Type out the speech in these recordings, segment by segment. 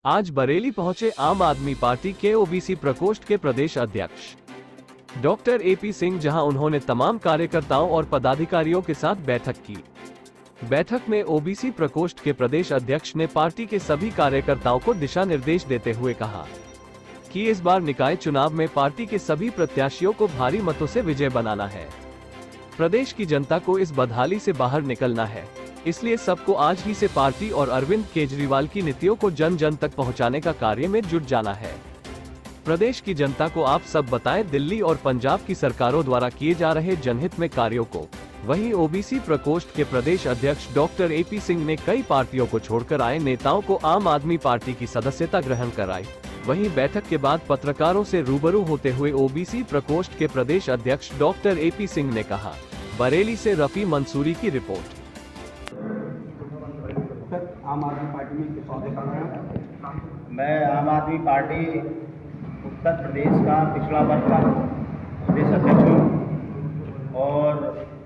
आज बरेली पहुंचे आम आदमी पार्टी के ओबीसी प्रकोष्ठ के प्रदेश अध्यक्ष डॉक्टर एपी सिंह, जहां उन्होंने तमाम कार्यकर्ताओं और पदाधिकारियों के साथ बैठक की। बैठक में ओबीसी प्रकोष्ठ के प्रदेश अध्यक्ष ने पार्टी के सभी कार्यकर्ताओं को दिशा निर्देश देते हुए कहा कि इस बार निकाय चुनाव में पार्टी के सभी प्रत्याशियों को भारी मतों से विजय बनाना है। प्रदेश की जनता को इस बदहाली से बाहर निकलना है, इसलिए सबको आज ही से पार्टी और अरविंद केजरीवाल की नीतियों को जन जन तक पहुंचाने का कार्य में जुट जाना है। प्रदेश की जनता को आप सब बताएं दिल्ली और पंजाब की सरकारों द्वारा किए जा रहे जनहित में कार्यों को। वहीं ओबीसी प्रकोष्ठ के प्रदेश अध्यक्ष डॉक्टर एपी सिंह ने कई पार्टियों को छोड़कर आए नेताओं को आम आदमी पार्टी की सदस्यता ग्रहण कराई। वहीं बैठक के बाद पत्रकारों से रूबरू होते हुए ओबीसी प्रकोष्ठ के प्रदेश अध्यक्ष डॉक्टर एपी सिंह ने कहा। बरेली से रफी मंसूरी की रिपोर्ट। आम आदमी पार्टी में किस अहदे पर हैं? मैं आम आदमी पार्टी उत्तर प्रदेश का पिछड़ा वर्ग का प्रदेश अध्यक्ष हूँ और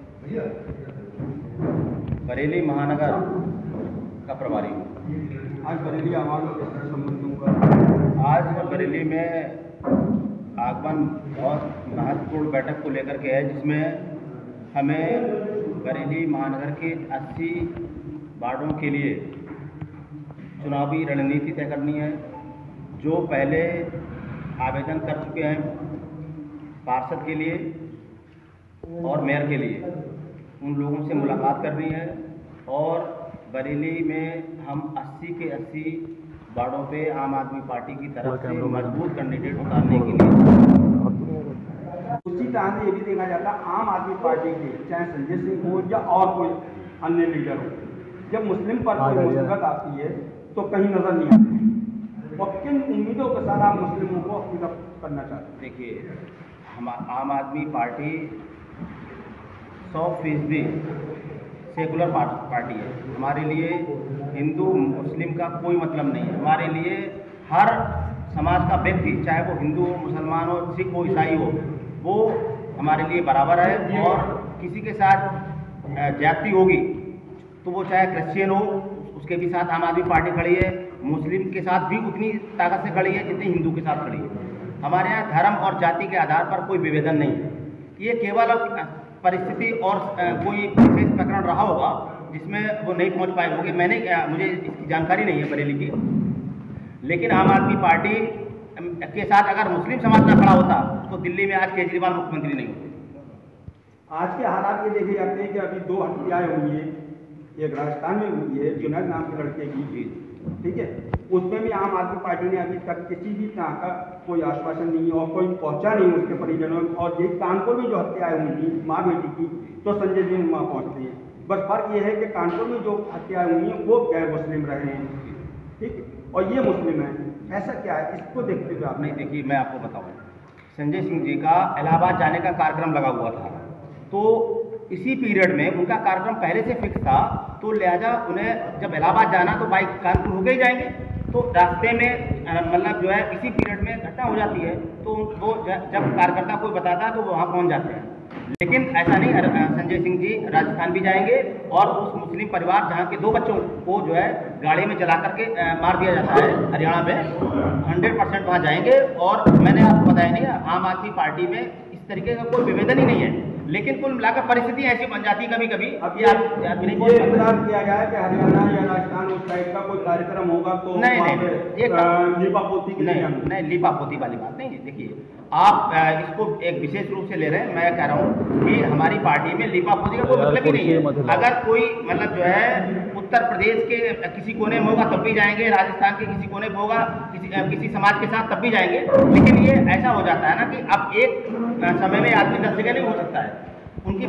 बरेली महानगर का प्रभारी हूँ। आज बरेली आवाज में किस संबंध होगा? आज बरेली में आगमन बहुत महत्वपूर्ण बैठक को लेकर के है, जिसमें हमें बरेली महानगर के 80 वार्डों के लिए चुनावी रणनीति तय करनी है। जो पहले आवेदन कर चुके हैं पार्षद के लिए और मेयर के लिए, उन लोगों से मुलाकात करनी है और बरेली में हम 80 के 80 वार्डों पे आम आदमी पार्टी की तरफ से मजबूत कैंडिडेट उतारने के लिए। उसी तरह से ये भी देखा जाता है आम आदमी पार्टी के चाहे संजय सिंह हो या और कोई अन्य लीडर हो, जब मुस्लिम पर कोई मुसीबत आती है तो कहीं नजर नहीं आती। और किन उम्मीदों के साथ आप मुस्लिमों को अपनी तरफ करना चाहते हैं? देखिए, हम आम आदमी पार्टी 100% सेकुलर पार्टी है। हमारे लिए हिंदू मुस्लिम का कोई मतलब नहीं है। हमारे लिए हर समाज का व्यक्ति, चाहे वो हिंदू हो, मुसलमान हो, सिख हो, ईसाई हो, वो हमारे लिए बराबर है। और किसी के साथ जाति होगी तो वो चाहे क्रिश्चियन हो, उसके भी साथ आम आदमी पार्टी खड़ी है। मुस्लिम के साथ भी उतनी ताकत से खड़ी है जितनी हिंदू के साथ खड़ी है। हमारे यहाँ धर्म और जाति के आधार पर कोई विभेदन नहीं है। ये केवल परिस्थिति और कोई विशेष प्रकरण रहा होगा जिसमें वो नहीं पहुँच पाए होंगे। मुझे इसकी जानकारी नहीं है बरेली की, लेकिन आम आदमी पार्टी के साथ अगर मुस्लिम समाज ना खड़ा होता तो दिल्ली में आज केजरीवाल मुख्यमंत्री नहीं होते। आज के हालात ये देखे जाते हैं कि अभी 2 हत्याएं हुई है, एक राजस्थान में हुई है जुनैद नाम के लड़के की, ठीक है, उसमें भी आम आदमी पार्टी ने अभी तक किसी भी तरह का कोई आश्वासन नहीं और कोई पहुंचा नहीं उसके परिजनों। और ये कानपुर में जो हत्याएं हुई थी माँ बेटी की, तो संजय सिंह वहाँ पहुँचते हैं। बस फर्क ये है कि कानपुर में जो हत्याएं हुई हैं वो गैर मुस्लिम रहे हैं, ठीक है, और ये मुस्लिम है। ऐसा क्या है, इसको देखते हुए आप? नहीं, देखिए, मैं आपको बताऊँ, संजय सिंह जी का इलाहाबाद जाने का कार्यक्रम लगा हुआ था, तो इसी पीरियड में उनका कार्यक्रम पहले से फिक्स था, तो लिहाजा उन्हें जब इलाहाबाद जाना तो बाइक कानपुर होके ही जाएंगे। तो रास्ते में मतलब जो है इसी पीरियड में घटना हो जाती है, तो वो जब कार्यकर्ता कोई बताता है तो वो वहाँ पहुँच जाते हैं। लेकिन ऐसा नहीं, संजय सिंह जी राजस्थान भी जाएंगे और उस मुस्लिम परिवार जहाँ के 2 बच्चों को जो है गाड़ी में चला करके मार दिया जाता है हरियाणा में, 100% वहाँ जाएंगे। और मैंने आपको बताया नहीं, आम आदमी पार्टी में इस तरीके का कोई विभेदन ही नहीं है, लेकिन कुल मिलाकर परिस्थिति ऐसी बन जाती है कभी कभी। अब ये इंतजार किया जाए कि हरियाणा या राजस्थान उस टाइप का कोई कार्यक्रम होगा तो नहीं, लीपापोती की नहीं, लीपापोती वाली बात नहीं है। देखिए, आप इसको एक विशेष रूप से ले रहे हैं। मैं कह रहा हूँ कि हमारी पार्टी में लीपापोती का कोई मतलब ही नहीं है। अगर कोई मतलब जो है उत्तर प्रदेश के किसी कोने में होगा तब भी जाएंगे, राजस्थान के किसी कोने में होगा किसी समाज के साथ तब भी जाएंगे। लेकिन ये ऐसा हो जाता है ना कि अब एक समय में आदमी 10 जगह नहीं हो सकता है। उनकी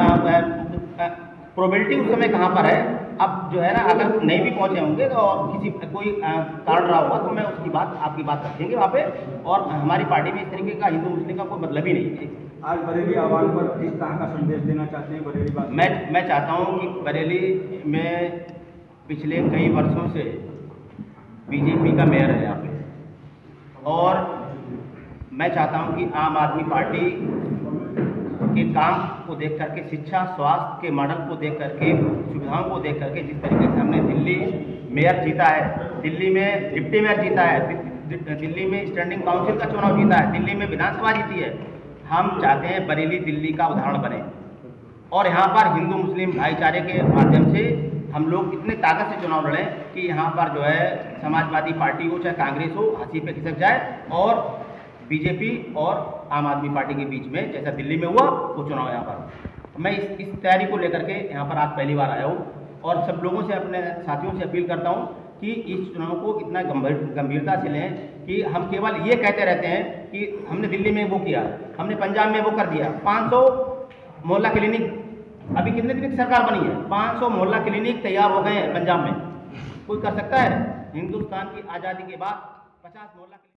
प्रोबेबिलिटी उस समय कहाँ पर है। अब जो है ना, अगर नहीं भी पहुँचे होंगे तो कोई कारण रहा होगा तो मैं आपकी बात रखेंगे वहाँ पे। और हमारी पार्टी में इस तरीके का हिंदू मुस्लिम का कोई मतलब ही नहीं है। आज बरेली आवाम पर किस तरह का संदेश देना चाहते हैं बरेली बात? मैं चाहता हूँ कि बरेली में पिछले कई वर्षों से बीजेपी का मेयर है यहाँ पे, और मैं चाहता हूँ कि आम आदमी पार्टी के काम को देख करके, शिक्षा स्वास्थ्य के मॉडल को देख करके, सुविधाओं को देख करके, जिस तरीके से हमने दिल्ली मेयर जीता है, दिल्ली में डिप्टी मेयर जीता है, दिल्ली में स्टैंडिंग काउंसिल का चुनाव जीता है, दिल्ली में विधानसभा जीती है, हम चाहते हैं बरेली दिल्ली का उदाहरण बने और यहाँ पर हिंदू मुस्लिम भाईचारे के माध्यम से हम लोग इतने ताकत से चुनाव लड़ें कि यहाँ पर जो है समाजवादी पार्टी हो चाहे कांग्रेस हो हंसी पे खिसक जाए और बीजेपी और आम आदमी पार्टी के बीच में जैसा दिल्ली में हुआ वो चुनाव यहाँ पर। मैं इस तैयारी को लेकर के यहाँ पर आज पहली बार आया हूँ और सब लोगों से, अपने साथियों से अपील करता हूँ कि इस चुनाव को इतना गंभीरता से लें कि हम केवल ये कहते रहते हैं कि हमने दिल्ली में वो किया, हमने पंजाब में वो कर दिया। 500 मोहल्ला क्लिनिक, अभी कितने दिन की सरकार बनी है, 500 मोहल्ला क्लिनिक तैयार हो गए हैं पंजाब में। कोई कर सकता है? हिंदुस्तान की आज़ादी के बाद 50 मोहल्ला